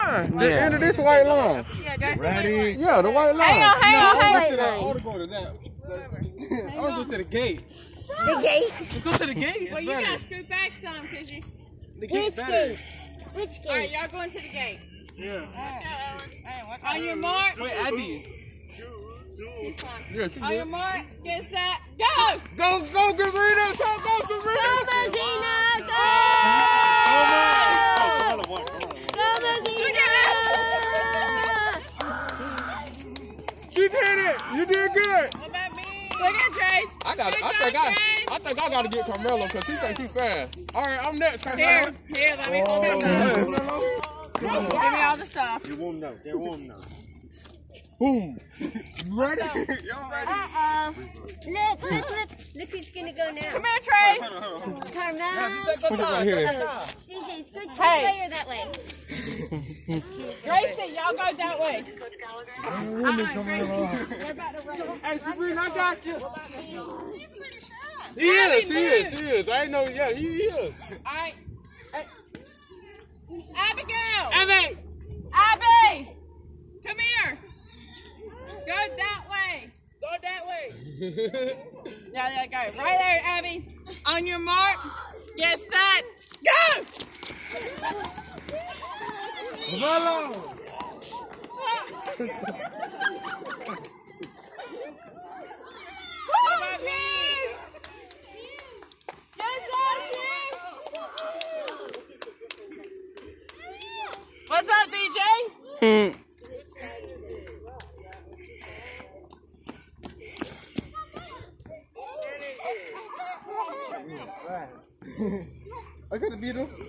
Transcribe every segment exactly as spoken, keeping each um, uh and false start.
line. The yeah. end of this white line. Yeah, that's Ready? the white line. Yeah, the white line. Hang on, hang no, on, hang on. I want to go to that. I want to go to the gate. The gate? Let's go to the gate. Well, you got to scoot back some because you... The gate's Which better. gate? Which gate? All right, y'all going to the gate. Yeah. Watch out, Aaron. On your mark. Wait, Abby. She's fine. Yeah, she's On good. your mark, get set, go! Go, go, Garina! Go, go, Serena! Go, Mazina! Go! Oh, come on, come on. Go, Mazina! She did it! You did good! What about me? Look at Trace. I got I think I, I think I got to get Carmelo because he thinks he's fast. All right, I'm next. Carmelo. Here, here, let me hold oh, this yes. up. Give me all the stuff. You won't know. They won't know. Boom. You ready? Y'all ready? Uh-oh. Look, look, look. Look who's going to go now. Come here, Trace. Carmelo. Yeah, just take your time. Here. C J, scoot hey. player that way. Gracie, y'all go that way. Uh-uh, Gracie. They're about to run. Hey, Sabrina, I got you. He is, he is, he is. I ain't know, yeah, he is. All right. Abigail. Abby. Abby. Come here. Go that way. Go that way. Yeah, yeah, go. Right there, Abby. On your mark, get set, go! Hello. Come on, Good job, Kim. What's up, D J? Hmm. I got to beat him.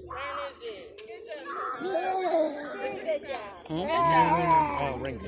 Oh, ring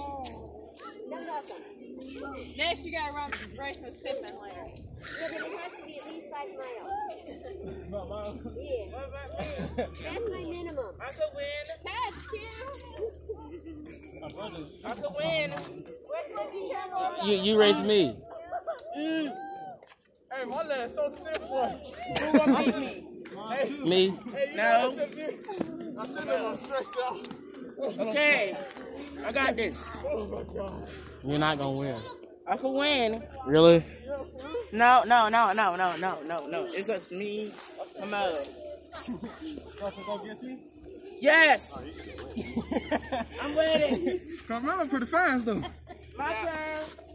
Next, you gotta run race with Pippin later. Yeah, but it has to be at least five miles. Yeah. That's my minimum. I could win. Catch, Kim. I could win. You you race me. Hey, my leg's so stiff, boy. Who gonna beat me? Hey, Me? hey, you No. know I should be, I should have stressed out. Okay, I got this. Oh my God. You're not gonna win. I could win. Really? No, no, no, no, no, no, no, no. It's just me, Carmelo. Go get me? Yes. I'm ready. Carmelo pretty fast though. My turn.